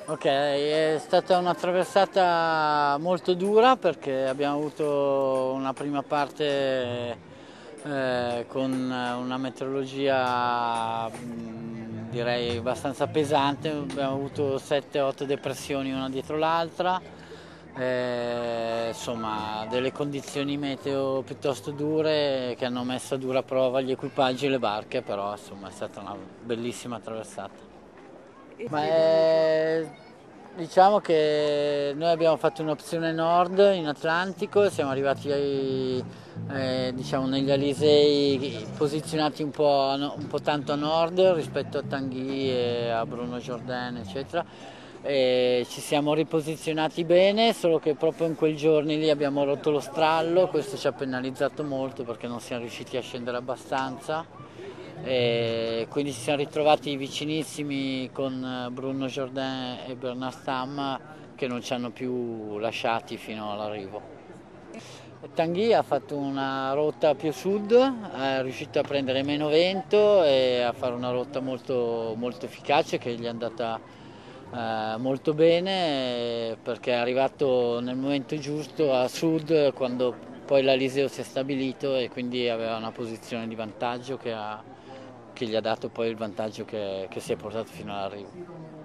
Ok, è stata una traversata molto dura perché abbiamo avuto una prima parte con una meteorologia direi abbastanza pesante, abbiamo avuto 7-8 depressioni una dietro l'altra, insomma delle condizioni meteo piuttosto dure che hanno messo a dura prova gli equipaggi e le barche, però insomma è stata una bellissima traversata. Ma diciamo che noi abbiamo fatto un'opzione nord in Atlantico, siamo arrivati diciamo, negli Alisei posizionati un po' tanto a nord rispetto a Tanguy e a Bruno Jourdain, eccetera. E ci siamo riposizionati bene, solo che proprio in quei giorni lì abbiamo rotto lo strallo, questo ci ha penalizzato molto perché non siamo riusciti a scendere abbastanza e quindi ci siamo ritrovati vicinissimi con Bruno Jourdain e Bernard Stamm che non ci hanno più lasciati fino all'arrivo. Tanguy ha fatto una rotta più sud, è riuscito a prendere meno vento e a fare una rotta molto efficace che gli è andata molto bene perché è arrivato nel momento giusto a sud quando poi l'Aliseo si è stabilito e quindi aveva una posizione di vantaggio che gli ha dato poi il vantaggio che si è portato fino all'arrivo.